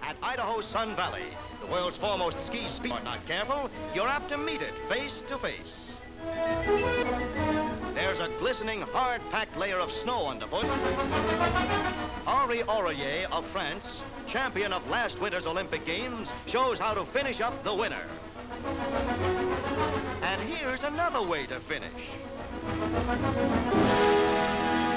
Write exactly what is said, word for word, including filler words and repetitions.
at Idaho's Sun Valley. The world's foremost ski speed. If you're not careful, you're apt to meet it face to face. There's a glistening, hard-packed layer of snow underfoot. Henri Oreiller of France, champion of last winter's Olympic Games, shows how to finish up the winner. And here's another way to finish.